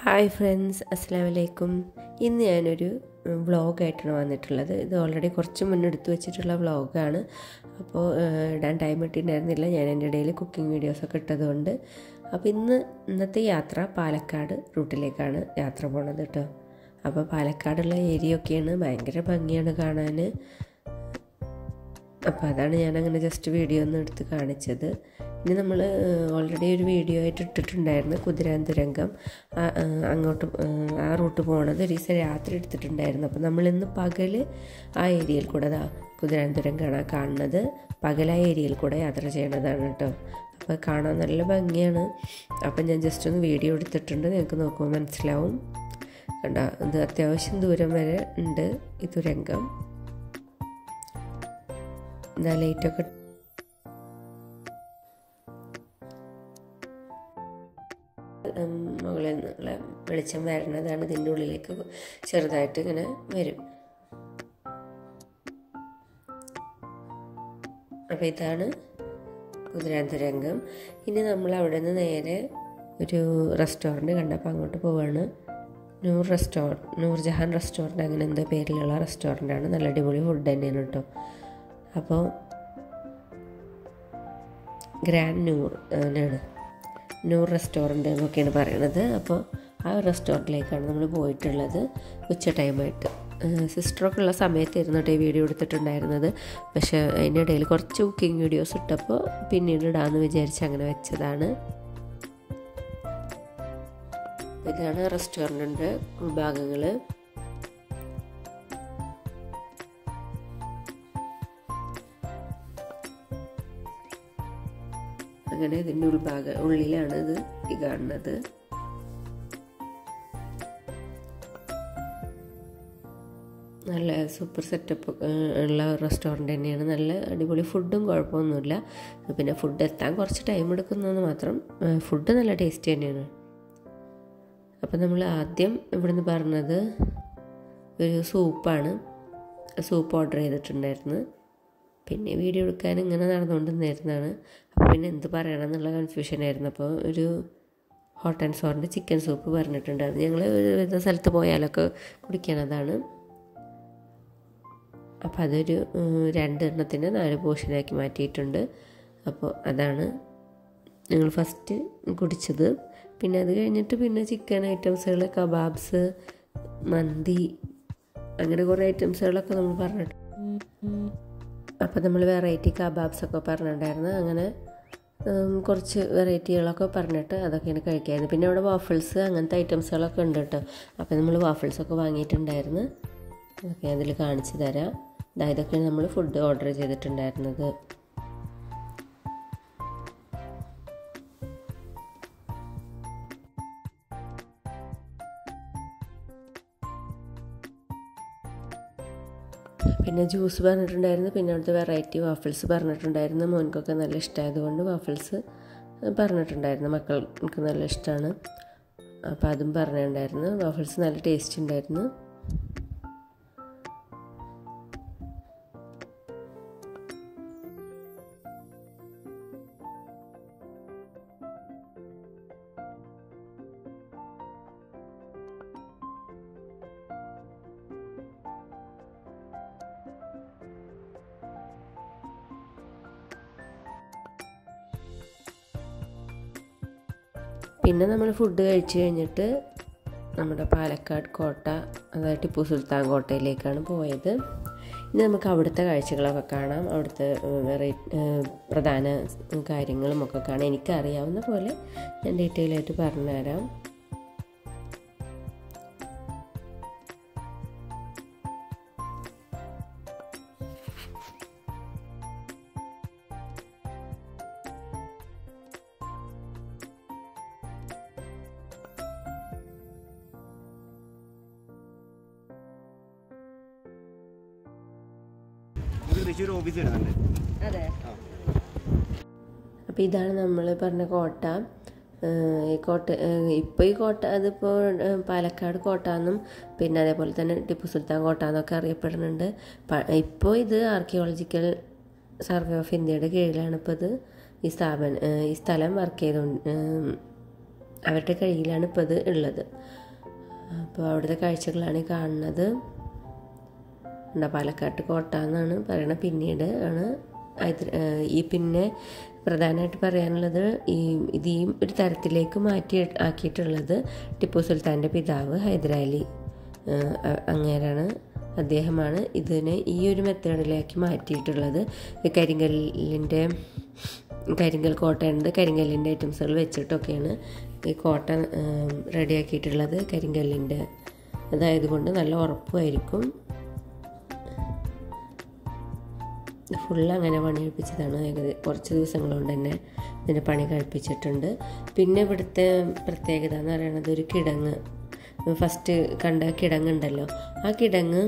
Hi friends, അസ്സലാമു അലൈക്കും. ഇന്ന് ഞാനൊരു വ്ളോഗായിട്ടാണ് വന്നിട്ടുള്ളത്. ഇത് ഓൾറെഡി കുറച്ച് മുന്നേ എടുത്തു വെച്ചിട്ടുള്ള വ്ളോഗാണ്. അപ്പോൾ ഇടാൻ ടൈം കിട്ടിയിട്ടുണ്ടായിരുന്നില്ല. ഞാൻ എൻ്റെ ഇടയിൽ കുക്കിംഗ് വീഡിയോസൊക്കെ ഇട്ടതുകൊണ്ട്. അപ്പോൾ ഇന്നത്തെ യാത്ര പാലക്കാട് റൂട്ടിലേക്കാണ് യാത്ര പോണത് കേട്ടോ. അപ്പോൾ പാലക്കാടുള്ള ഏരിയയൊക്കെയാണ്, ഭയങ്കര ഭംഗിയാണ് കാണാൻ. അപ്പോൾ അതാണ് ഞാനങ്ങനെ ജസ്റ്റ് വീഡിയോ ഒന്ന് എടുത്ത് കാണിച്ചത്. ഇനി നമ്മൾ ഓൾറെഡി ഒരു വീഡിയോ ആയിട്ട് ഇട്ടിട്ടുണ്ടായിരുന്നു, കുതിരാൻതുരങ്കം. അങ്ങോട്ട് ആ റൂട്ട് പോകണത് ഒരു ദിവസം രാത്രി എടുത്തിട്ടുണ്ടായിരുന്നു. അപ്പോൾ നമ്മളിന്ന് പകൽ ആ ഏരിയയിൽ കൂടെ കുതിരാൻതുരങ്കമാണ് കാണുന്നത്. പകൽ ആ ഏരിയയിൽ കൂടെ യാത്ര ചെയ്യണതാണ് കേട്ടോ. അപ്പോൾ കാണാൻ നല്ല ഭംഗിയാണ്. അപ്പം ഞാൻ ജസ്റ്റ് ഒന്ന് വീഡിയോ എടുത്തിട്ടുണ്ട്, നിങ്ങൾക്ക് നോക്കുമ്പോൾ മനസ്സിലാവും. കണ്ടോ, ഇത് അത്യാവശ്യം ദൂരം വരെ ഉണ്ട് ഈ തുരങ്കം. എന്താ ലൈറ്റൊക്കെ മുകളിൽ നിന്നുള്ള വെളിച്ചം വരുന്നതാണ്. ഇതിൻ്റെ ഉള്ളിലേക്ക് ചെറുതായിട്ട് ഇങ്ങനെ വരും. അപ്പോൾ ഇതാണ് കുതിരാൻതുരങ്കം. ഇനി നമ്മൾ അവിടെ നിന്ന് നേരെ ഒരു റെസ്റ്റോറൻറ്റ് കണ്ടപ്പോൾ അങ്ങോട്ട് പോവാണ്. നൂർ ജഹാൻ റെസ്റ്റോറൻറ്റ്, അങ്ങനെ എന്തോ പേരിലുള്ള റെസ്റ്റോറൻറ്റാണ്. നല്ല അടിപൊളി ഫുഡ് തന്നെയാണ് കേട്ടോ. അപ്പോൾ ഗ്രാൻഡ് നൂർ റെസ്റ്റോറൻറ്റ് എന്നൊക്കെയാണ് പറയണത്. അപ്പോൾ ആ റെസ്റ്റോറൻറ്റിലേക്കാണ് നമ്മൾ പോയിട്ടുള്ളത് ഉച്ച ടൈമായിട്ട്. സിസ്റ്ററൊക്കെ ഉള്ള സമയത്തായിരുന്നു കേട്ടോ ഈ വീഡിയോ എടുത്തിട്ടുണ്ടായിരുന്നത്. പക്ഷേ അതിൻ്റെ ഇടയിൽ കുറച്ച് കുക്കിംഗ് വീഡിയോസ് ഇട്ടപ്പോൾ പിന്നീട് ഇടാമെന്ന് വിചാരിച്ച് അങ്ങനെ വെച്ചതാണ്. ഇതാണ് റെസ്റ്റോറൻറ്റിൻ്റെ ഉൾഭാഗങ്ങൾ. അങ്ങനെ ഇതിൻ്റെ ഉള്ളിലാണ് ഇത് കാണുന്നത്. നല്ല സൂപ്പർ സെറ്റപ്പ് ഉള്ള റെസ്റ്റോറൻറ്റ് തന്നെയാണ്. നല്ല അടിപൊളി ഫുഡും കുഴപ്പമൊന്നുമില്ല. പിന്നെ ഫുഡ് എത്താൻ കുറച്ച് ടൈം എടുക്കുന്നതെന്ന് മാത്രം. ഫുഡ് നല്ല ടേസ്റ്റ് തന്നെയാണ്. അപ്പം നമ്മൾ ആദ്യം ഇവിടുന്ന് പറഞ്ഞത് ഒരു സൂപ്പാണ്. സൂപ്പ് ഓർഡർ ചെയ്തിട്ടുണ്ടായിരുന്നു. പിന്നെ വീഡിയോ എടുക്കാൻ ഇങ്ങനെ നടന്നുകൊണ്ടിരുന്നതാണ്. അപ്പോൾ പിന്നെ എന്ത് പറയണം എന്നുള്ള കൺഫ്യൂഷനായിരുന്നു. അപ്പോൾ ഒരു ഹോട്ട് ആൻഡ് സോറിൻ്റെ ചിക്കൻ സൂപ്പ് പറഞ്ഞിട്ടുണ്ടായിരുന്നു. ഞങ്ങൾ ഒരു സ്ഥലത്ത് പോയാലൊക്കെ കുടിക്കണതാണ്. അപ്പോൾ അതൊരു 2 എണ്ണത്തിന് 4 പോർഷനാക്കി മാറ്റിയിട്ടുണ്ട്. അപ്പോൾ അതാണ് ഞങ്ങൾ ഫസ്റ്റ് കുടിച്ചത്. പിന്നെ അത് കഴിഞ്ഞിട്ട് പിന്നെ ചിക്കൻ ഐറ്റംസുകൾ, കബാബ്സ്, മന്തി, അങ്ങനെ കുറേ ഐറ്റംസുകളൊക്കെ നമ്മൾ പറഞ്ഞിട്ട്. അപ്പോൾ നമ്മൾ വെറൈറ്റി കബാബ്സൊക്കെ പറഞ്ഞിട്ടുണ്ടായിരുന്നു. അങ്ങനെ കുറച്ച് വെറൈറ്റികളൊക്കെ പറഞ്ഞിട്ട് അതൊക്കെയാണ് കഴിക്കായിരുന്നു. പിന്നെ അവിടെ വാഫിൾസ് അങ്ങനത്തെ ഐറ്റംസുകളൊക്കെ ഉണ്ട് കേട്ടോ. അപ്പോൾ നമ്മൾ വാഫിൾസൊക്കെ വാങ്ങിയിട്ടുണ്ടായിരുന്നു. അതൊക്കെ അതിൽ കാണിച്ചു തരാം. ഇതൊക്കെയാണ് നമ്മൾ ഫുഡ് ഓർഡർ ചെയ്തിട്ടുണ്ടായിരുന്നത്. പിന്നെ ജ്യൂസ് പറഞ്ഞിട്ടുണ്ടായിരുന്നു. പിന്നെ അവിടുത്തെ വെറൈറ്റി വാഫിൾസ് പറഞ്ഞിട്ടുണ്ടായിരുന്നു. മോൻക്കൊക്കെ നല്ല ഇഷ്ടമായതുകൊണ്ട് വാഫിൾസ് പറഞ്ഞിട്ടുണ്ടായിരുന്നു. മക്കൾക്ക് നല്ല ഇഷ്ടമാണ്. അപ്പോൾ അതും പറഞ്ഞിട്ടുണ്ടായിരുന്നു. വാഫിൾസ് നല്ല ടേസ്റ്റ് ഉണ്ടായിരുന്നു. പിന്നെ നമ്മൾ ഫുഡ് കഴിച്ച് കഴിഞ്ഞിട്ട് നമ്മുടെ പാലക്കാട് കോട്ട, അതായത് ടിപ്പു സുൽത്താൻ കോട്ടയിലേക്കാണ് പോയത്. ഇനി നമുക്ക് അവിടുത്തെ കാഴ്ചകളൊക്കെ കാണാം. അവിടുത്തെ പ്രധാന കാര്യങ്ങളും ഒക്കെ കാണാം. എനിക്കറിയാവുന്ന പോലെ ഞാൻ ഡീറ്റെയിൽ ആയിട്ട് പറഞ്ഞുതരാം. അതെ. അപ്പോൾ ഇതാണ് നമ്മൾ പറഞ്ഞ കോട്ട. ഈ കോട്ട അതിപ്പോൾ പാലക്കാട് കോട്ട എന്നും പിന്നെ അതേപോലെ തന്നെ ടിപ്പു സുൽത്താൻ കോട്ട എന്നൊക്കെ അറിയപ്പെടുന്നുണ്ട്. ഇപ്പോൾ ഇത് ആർക്കിയോളജിക്കൽ സർവേ ഓഫ് ഇന്ത്യയുടെ കീഴിലാണ് ഇപ്പോൾ ഈ സ്ഥലം അവരുടെ കയ്യിലാണ് ഇപ്പോൾ ഇത് ഉള്ളത്. അപ്പോൾ അവിടുത്തെ കാഴ്ചകളാണ് കാണുന്നത്. പാലക്കാട്ട് കോട്ട എന്നാണ് പറയണത്. പിന്നീട് ആണ് ഈ പിന്നെ പ്രധാനമായിട്ട് പറയാനുള്ളത് ഈ ഒരു തരത്തിലേക്ക് ആക്കിയിട്ടുള്ളത് ടിപ്പു സുൽത്താൻ്റെ പിതാവ് ഹൈദരാലി അങ്ങേരാണ്. അദ്ദേഹമാണ് ഇതിനെ ഈ ഒരു മെത്തേഡിലേക്ക് മാറ്റിയിട്ടുള്ളത്. കരിങ്കൽ കോട്ടയുണ്ട്. കരിങ്കല്ലിൻ്റെ ഐറ്റംസുകൾ വെച്ചിട്ടൊക്കെയാണ് ഈ കോട്ട റെഡിയാക്കിയിട്ടുള്ളത്. കരിങ്കല്ലിൻ്റെ അതായതുകൊണ്ട് നല്ല ഉറപ്പുമായിരിക്കും. ഫുള്ള് അങ്ങനെ പണി കഴിപ്പിച്ചതാണ്. കുറച്ച് ദിവസങ്ങൾ കൊണ്ട് തന്നെ ഇതിൻ്റെ പണി കഴിപ്പിച്ചിട്ടുണ്ട്. പിന്നെ ഇവിടുത്തെ പ്രത്യേകത എന്ന് പറയുന്നത് ഒരു കിടങ്ങ്, ഫസ്റ്റ് കണ്ട കിടങ്ങുണ്ടല്ലോ, ആ കിടങ്ങ്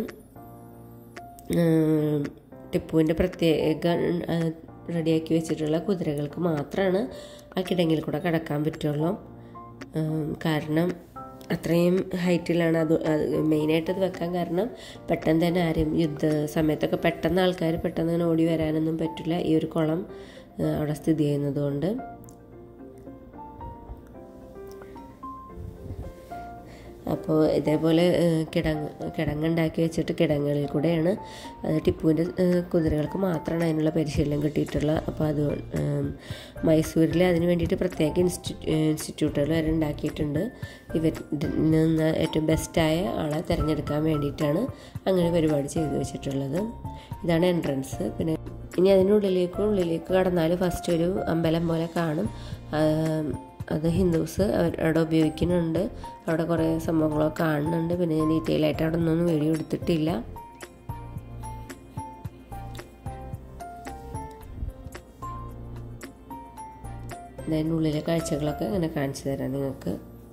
ടിപ്പുവിൻ്റെ പ്രത്യേക റെഡിയാക്കി വെച്ചിട്ടുള്ള കുതിരകൾക്ക് മാത്രമാണ് ആ കിടങ്ങിൽ കൂടെ കടക്കാൻ പറ്റുള്ളൂ. കാരണം അത്രയും ഹൈറ്റിലാണ് അത് മെയിനായിട്ട് അത് വെക്കാൻ കാരണം പെട്ടെന്ന് തന്നെ ആരും യുദ്ധ സമയത്തൊക്കെ പെട്ടെന്ന് ആൾക്കാർ പെട്ടെന്ന് തന്നെ ഓടി വരാനൊന്നും പറ്റില്ല, ഈ ഒരു കുളം അവിടെ സ്ഥിതി ചെയ്യുന്നത് കൊണ്ട്. അപ്പോൾ ഇതേപോലെ കിടങ്ങുണ്ടാക്കി വെച്ചിട്ട് കിടങ്ങളിൽ കൂടെയാണ് ടിപ്പുവിൻ്റെ കുതിരകൾക്ക് മാത്രമാണ് അതിനുള്ള പരിശീലനം കിട്ടിയിട്ടുള്ളത്. അപ്പോൾ അത് മൈസൂരിൽ അതിന് വേണ്ടിയിട്ട് പ്രത്യേക ഇൻസ്റ്റിറ്റ്യൂട്ടുകൾ വരെ ഉണ്ടാക്കിയിട്ടുണ്ട്. ഇവരിൽ നിന്ന് ഏറ്റവും ബെസ്റ്റായ ആളെ തിരഞ്ഞെടുക്കാൻ വേണ്ടിയിട്ടാണ് അങ്ങനെ പരിപാടി ചെയ്തു വെച്ചിട്ടുള്ളത്. ഇതാണ് എൻട്രൻസ്. പിന്നെ ഇനി ഉള്ളിലേക്ക് കടന്നാൽ ഫസ്റ്റ് ഒരു അമ്പലം പോലെ കാണും. അത് ഹിന്ദുസ് അവിടെ ഉപയോഗിക്കുന്നുണ്ട്. അവിടെ കുറേ സംഭവങ്ങളൊക്കെ കാണുന്നുണ്ട്. പിന്നെ ഞാൻ ഡീറ്റെയിൽ ആയിട്ട് അവിടെ ഒന്നും വീഡിയോ എടുത്തിട്ടില്ല. അതിൻ്റെ ഉള്ളിലെ കാഴ്ചകളൊക്കെ ഇങ്ങനെ കാണിച്ചു തരാം നിങ്ങൾക്ക്.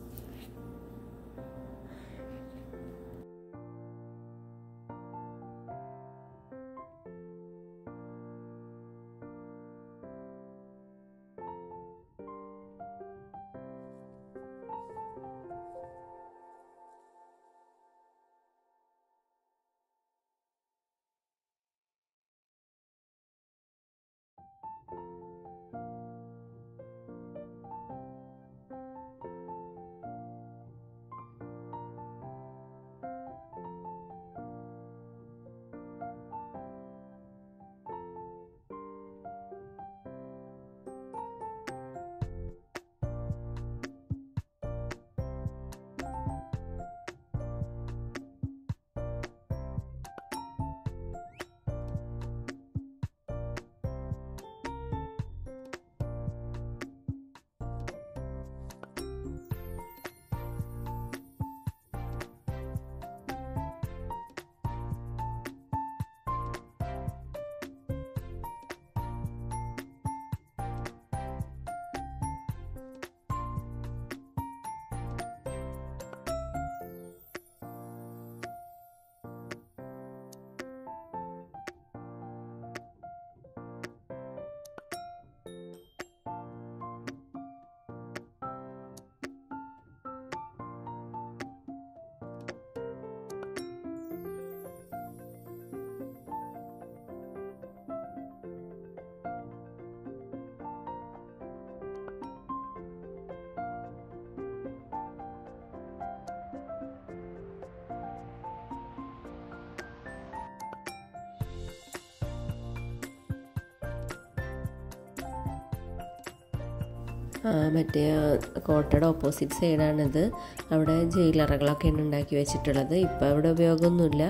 മറ്റേ കോട്ടയുടെ ഓപ്പോസിറ്റ് സൈഡാണിത്. അവിടെ ജയിലറകളൊക്കെയാണ് ഉണ്ടാക്കി വെച്ചിട്ടുള്ളത്. ഇപ്പം അവിടെ ഉപയോഗമൊന്നുമില്ല.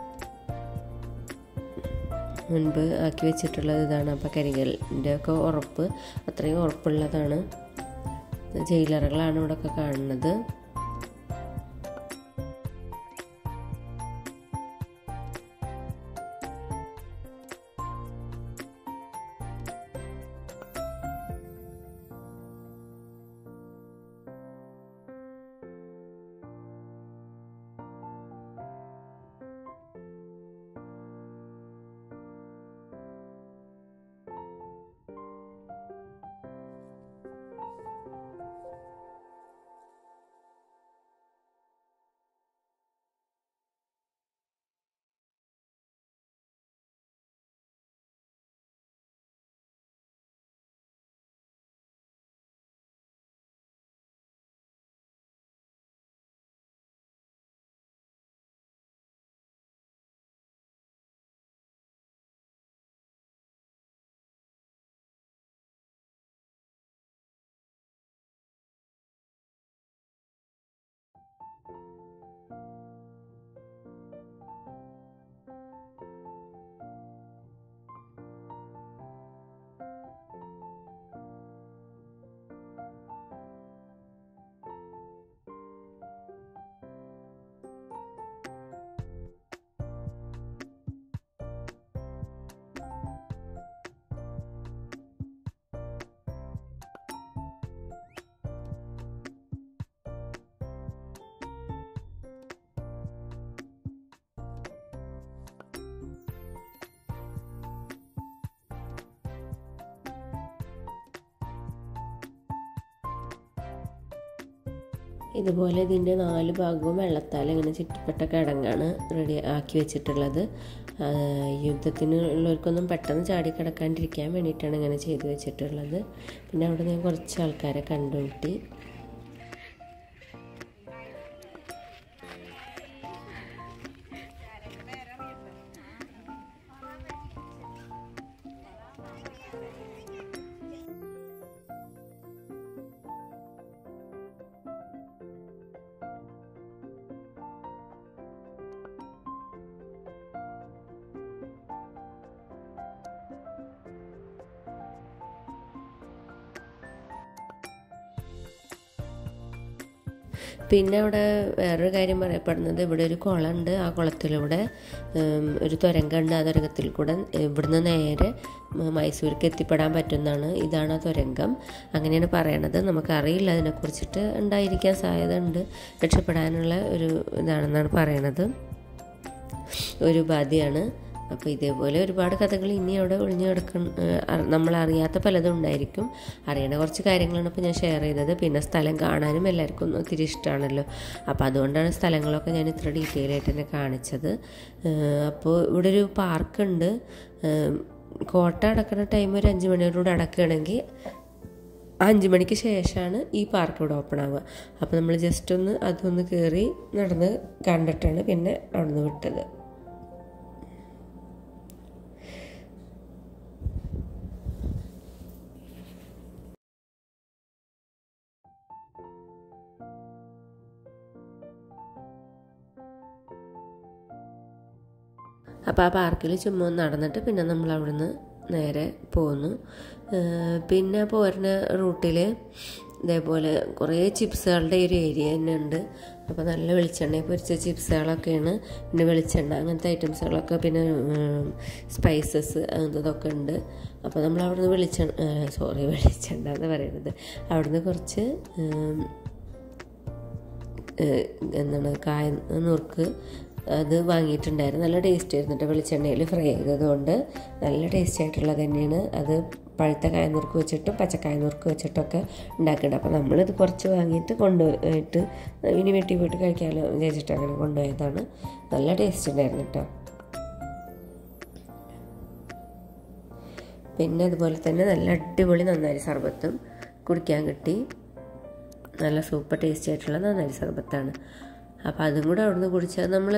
മുൻപ് ആക്കി വെച്ചിട്ടുള്ളത് ഇതാണ്. അപ്പോൾ കരിങ്കല്ലിൻ്റെ ഒക്കെ ഉറപ്പ് അത്രയും ഉറപ്പുള്ളതാണ്. ജയിലറകളാണ് ഇവിടെയൊക്കെ കാണുന്നത്. ഇതുപോലെ ഇതിൻ്റെ 4 ഭാഗവും വെള്ളത്താൽ ഇങ്ങനെ ചുറ്റപ്പെട്ട കിടങ്ങാണ് റെഡി ആക്കി വെച്ചിട്ടുള്ളത്. യുദ്ധത്തിനുള്ളവർക്കൊന്നും പെട്ടെന്ന് ചാടി കിടക്കാണ്ടിരിക്കാൻ വേണ്ടിയിട്ടാണ് ഇങ്ങനെ ചെയ്ത് വെച്ചിട്ടുള്ളത്. പിന്നെ അവിടെ ഞാൻ കുറച്ച് ആൾക്കാരെ കണ്ടുമുട്ടി. പിന്നെ അവിടെ വേറൊരു കാര്യം പറയപ്പെടുന്നത്, ഇവിടെ ഒരു കുളമുണ്ട്. ആ കുളത്തിലൂടെ ഒരു തുരങ്കമുണ്ട്. ആ തുരങ്കത്തിൽ കൂടെ ഇവിടുന്ന് നേരെ മൈസൂർക്ക് എത്തിപ്പെടാൻ പറ്റുന്നതാണ്. ഇതാണ് ആ തുരങ്കം, അങ്ങനെയാണ് പറയണത്. നമുക്കറിയില്ല, അതിനെക്കുറിച്ചിട്ട് ഉണ്ടായിരിക്കാൻ സാധ്യത ഉണ്ട്. രക്ഷപ്പെടാനുള്ള ഒരു ഇതാണെന്നാണ് പറയണത്, ഒരു ഉപാധിയാണ്. അപ്പോൾ ഇതേപോലെ ഒരുപാട് കഥകൾ ഇനി അവിടെ ഒളിഞ്ഞു നമ്മളറിയാത്ത പലതും ഉണ്ടായിരിക്കും. അറിയണ കുറച്ച് കാര്യങ്ങളാണ് ഇപ്പോൾ ഞാൻ ഷെയർ ചെയ്തത്. പിന്നെ സ്ഥലം കാണാനും എല്ലാവർക്കും ഒത്തിരി ഇഷ്ടമാണല്ലോ. അപ്പോൾ അതുകൊണ്ടാണ് സ്ഥലങ്ങളൊക്കെ ഞാൻ ഇത്ര ഡീറ്റെയിൽ ആയിട്ട് തന്നെ കാണിച്ചത്. അപ്പോൾ ഇവിടെ ഒരു പാർക്കുണ്ട്. കോട്ട അടക്കുന്ന ടൈം ഒരു 5 മണിയോടുകൂടി അടക്കുകയാണെങ്കിൽ 5 മണിക്ക് ശേഷമാണ് ഈ പാർക്ക് ഇവിടെ ഓപ്പൺ ആവുക. അപ്പോൾ നമ്മൾ ജസ്റ്റ് അതൊന്ന് കയറി നടന്ന് കണ്ടിട്ടാണ് പിന്നെ അവിടെ നിന്ന് വിട്ടത്. അപ്പോൾ ആ പാർക്കിൽ ചുമ്മാ നടന്നിട്ട് പിന്നെ നമ്മൾ അവിടുന്ന് നേരെ പോന്നു. പിന്നെ പോരുന്ന റൂട്ടിൽ ഇതേപോലെ കുറേ ചിപ്സുകളുടെ ഒരു ഏരിയ തന്നെ ഉണ്ട്. അപ്പോൾ നല്ല വെളിച്ചെണ്ണ പൊരിച്ച ചിപ്സുകളൊക്കെയാണ്. പിന്നെ വെളിച്ചെണ്ണ അങ്ങനത്തെ ഐറ്റംസുകളൊക്കെ, പിന്നെ സ്പൈസസ് അങ്ങനത്തതൊക്കെ ഉണ്ട്. അപ്പോൾ നമ്മൾ അവിടുന്ന് വെളിച്ചെണ്ണ എന്ന് പറയുന്നത്, അവിടുന്ന് കുറച്ച് കായ നുറുക്ക് അത് വാങ്ങിയിട്ടുണ്ടായിരുന്നു. നല്ല ടേസ്റ്റ് ആയിരുന്നു കേട്ടോ. വെളിച്ചെണ്ണയിൽ ഫ്രൈ ചെയ്തതുകൊണ്ട് നല്ല ടേസ്റ്റ് ആയിട്ടുള്ളത് തന്നെയാണ്. അത് പഴുത്ത കായനുറുക്ക് വെച്ചിട്ടും പച്ചക്കായനുറുക്ക് വെച്ചിട്ടൊക്കെ ഉണ്ടാക്കിയിട്ടുണ്ട്. അപ്പോൾ നമ്മളിത് കുറച്ച് വാങ്ങിയിട്ട് കൊണ്ടുപോയിട്ട് ഇനി വീട്ടിൽ പോയിട്ട് കഴിക്കാമല്ലോ വിചാരിച്ചിട്ട് അങ്ങനെ കൊണ്ടുപോയതാണ്. നല്ല ടേസ്റ്റ് ഉണ്ടായിരുന്നു കേട്ടോ. പിന്നെ അതുപോലെ തന്നെ നല്ല അടിപൊളി നന്നാരി സർബത്തും കുടിക്കാൻ കിട്ടി. നല്ല സൂപ്പർ ടേസ്റ്റി ആയിട്ടുള്ള നന്നാരി സർബത്താണ്. അപ്പോൾ അതും കൂടെ അവിടുന്ന് കുടിച്ചാൽ നമ്മൾ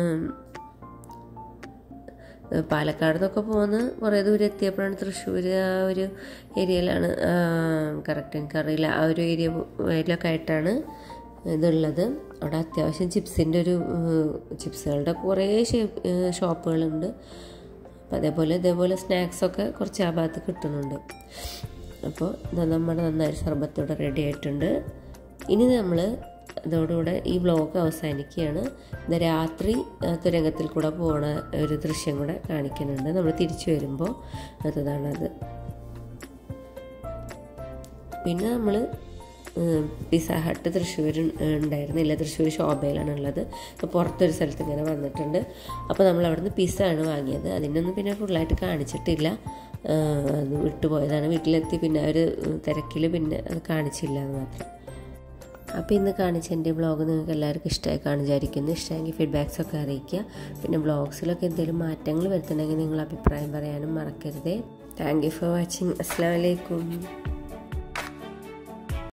പാലക്കാട് നിന്നൊക്കെ പോകുന്ന കുറേ ദൂരം എത്തിയപ്പോഴാണ് തൃശ്ശൂർ ആ ഒരു ഏരിയയിലാണ്, കറക്റ്റ് എനിക്കറിയില്ല, ആ ഒരു ഏരിയയിലൊക്കെ ആയിട്ടാണ് ഇതുള്ളത്. അവിടെ അത്യാവശ്യം ചിപ്സുകളുടെ കുറേ ഷോപ്പുകളുണ്ട്. അപ്പോൾ ഇതേപോലെ സ്നാക്സൊക്കെ കുറച്ച് ആ ഭാഗത്ത് കിട്ടുന്നുണ്ട്. അപ്പോൾ നമ്മുടെ നന്നായി സർബത്തോടെ റെഡി ആയിട്ടുണ്ട്. ഇനി നമ്മൾ അതോടുകൂടെ ഈ വ്ലോഗ് അവസാനിക്കുകയാണ്. ഇത് രാത്രി തുരങ്കത്തിൽ കൂടെ പോണ ഒരു ദൃശ്യം കൂടെ കാണിക്കുന്നുണ്ട്. നമ്മൾ തിരിച്ചു വരുമ്പോൾ അതാണത്. പിന്നെ നമ്മൾ പിസ്സ ഹട്ട് തൃശ്ശൂർ ഉണ്ടായിരുന്നില്ല, തൃശ്ശൂർ ശോഭയിലാണ് ഉള്ളത്. അപ്പോൾ പുറത്തൊരു സ്ഥലത്ത് ഇങ്ങനെ വന്നിട്ടുണ്ട്. അപ്പോൾ നമ്മൾ അവിടെ നിന്ന് പിസ്സ ആണ് വാങ്ങിയത്. അതിനൊന്നും പിന്നെ ഫുള്ളായിട്ട് കാണിച്ചിട്ടില്ല, അത് വിട്ടുപോയതാണ്. വീട്ടിലെത്തി പിന്നെ ഒരു തിരക്കിൽ പിന്നെ അത് കാണിച്ചില്ല എന്ന് മാത്രം. അപ്പോൾ ഇന്ന് കാണിച്ച എൻ്റെ വ്ളോഗ് നിങ്ങൾക്ക് എല്ലാവർക്കും ഇഷ്ടമായി കാണിച്ചായിരിക്കുന്നു. ഇഷ്ടമെങ്കിൽ ഫീഡ്ബാക്സൊക്കെ അറിയിക്കുക. പിന്നെ വ്ളോഗ്സിലൊക്കെ എന്തെങ്കിലും മാറ്റങ്ങൾ വരുത്തണമെങ്കിൽ നിങ്ങൾ അഭിപ്രായം പറയാനും മറക്കരുതേ. Thank you for watching. അസ്സലാമു അലൈക്കും.